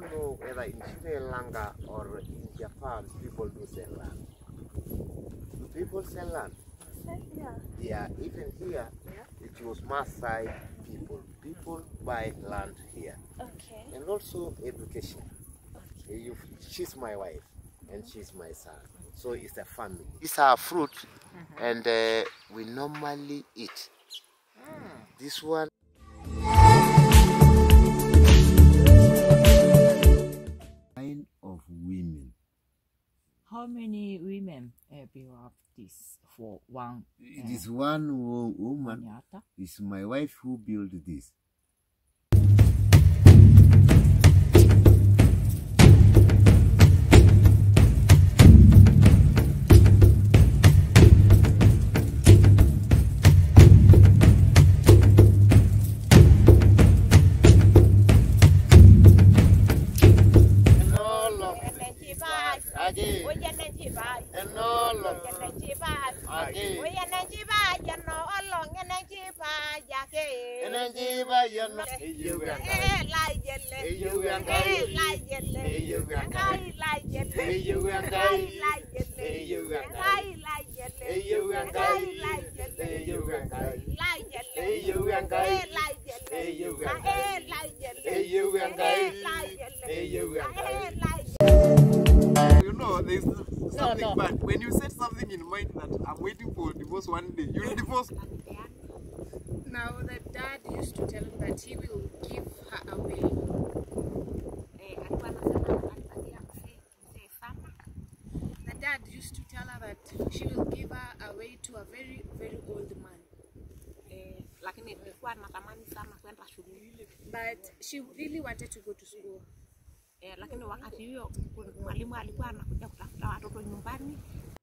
know whether in Sri Lanka or in Japan people do sell land. Do people sell land? Yeah. Yeah, even here, it was Masai people. People buy land here. Okay. And also education. She's my wife and she's my son. So it's a family. These are fruit and we normally eat. This one. Kind of women. How many women build up this for one? This one woman is my wife who built this. You know, there's something bad. When you set something in mind that I'm waiting for divorce one day, you'll divorce. Now the dad used to tell him that he will give her away. The dad used to tell her that she will give her away to a very, very old man. But she really wanted to go to school. Lakini wakati huyo mwalimu alikuwa anakuja kutafuta watoto nyumbani